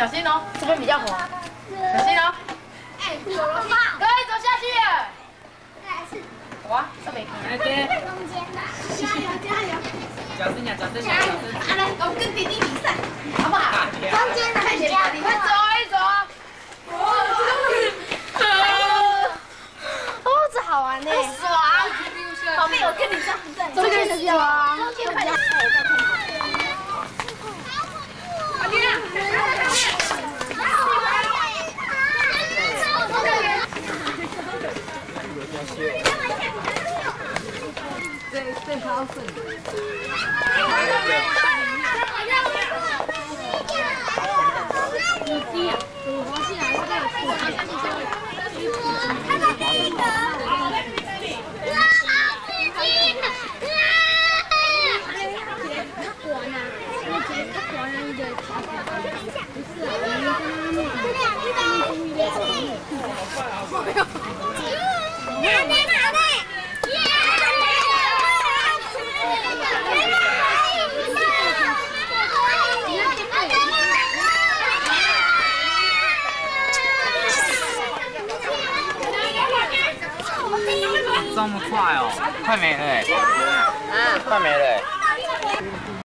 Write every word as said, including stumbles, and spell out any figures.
小心哦，这边比较滑，小心哦。哎，走了吗？可以走下去了。哇，这没可以。OK。中间的，加油加油！ 小声点，小声点，小声点。 好了，我们跟弟弟比赛，好不好？中间的看起来，你们走一走。 哦，这好玩呢， 爽！宝贝，我跟你上比赛， 这个是啊， 中间快点。阿爹。 最最高分。你低啊！我滑下来，这个滑下去就会。看到第一个。哇，好刺激！它果呢？我觉得它果然一个跑跑的。不是啊，我们刚刚那个。这两只都。没有。拿的拿的。 这么快哦，快没了哎！ 啊，快没了哎！